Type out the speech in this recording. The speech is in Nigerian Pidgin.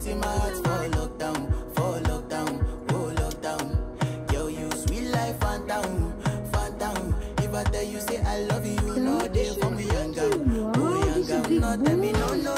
in my heart for lockdown, oh lockdown. Girl, you sweet life, phantom, phantom. If I tell you say I love you, no day for me, young girl, oh young girl. No tell me no, no,